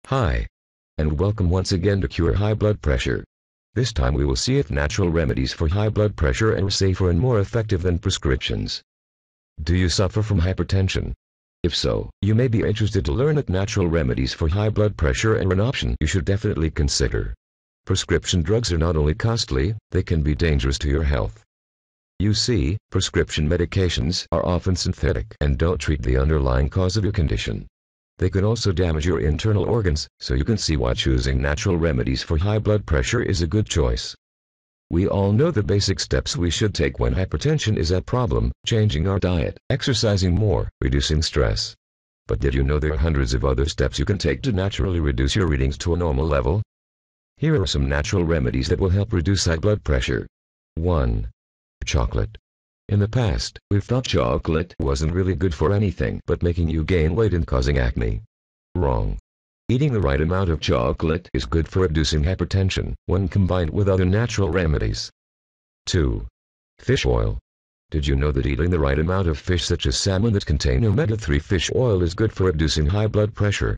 Hi, and welcome once again to Cure High Blood Pressure. This time we will see if natural remedies for high blood pressure are safer and more effective than prescriptions. Do you suffer from hypertension? If so, you may be interested to learn that natural remedies for high blood pressure are an option you should definitely consider. Prescription drugs are not only costly, they can be dangerous to your health. You see, prescription medications are often synthetic and don't treat the underlying cause of your condition. They can also damage your internal organs, so you can see why choosing natural remedies for high blood pressure is a good choice. We all know the basic steps we should take when hypertension is a problem: changing our diet, exercising more, reducing stress. But did you know there are hundreds of other steps you can take to naturally reduce your readings to a normal level? Here are some natural remedies that will help reduce high blood pressure. 1. Chocolate. In the past, we've thought chocolate wasn't really good for anything but making you gain weight and causing acne. Wrong. Eating the right amount of chocolate is good for reducing hypertension when combined with other natural remedies. 2. Fish oil. Did you know that eating the right amount of fish such as salmon that contain omega-3 fish oil is good for reducing high blood pressure?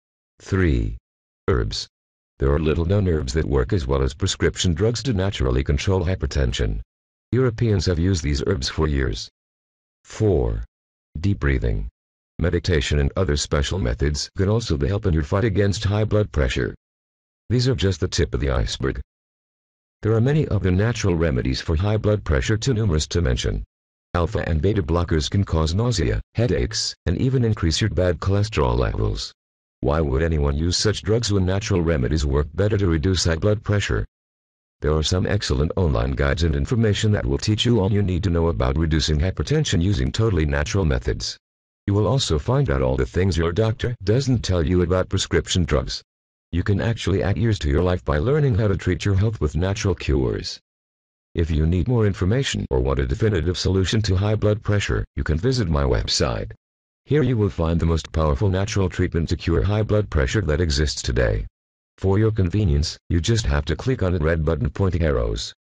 3. Herbs. There are little-known herbs that work as well as prescription drugs to naturally control hypertension. Europeans have used these herbs for years. 4. Deep breathing. Meditation and other special methods can also help in your fight against high blood pressure. These are just the tip of the iceberg. There are many other natural remedies for high blood pressure, too numerous to mention. Alpha and beta blockers can cause nausea, headaches, and even increase your bad cholesterol levels. Why would anyone use such drugs when natural remedies work better to reduce high blood pressure? There are some excellent online guides and information that will teach you all you need to know about reducing hypertension using totally natural methods. You will also find out all the things your doctor doesn't tell you about prescription drugs. You can actually add years to your life by learning how to treat your health with natural cures. If you need more information or want a definitive solution to high blood pressure, you can visit my website. Here you will find the most powerful natural treatment to cure high blood pressure that exists today. For your convenience, you just have to click on the red button pointing arrows.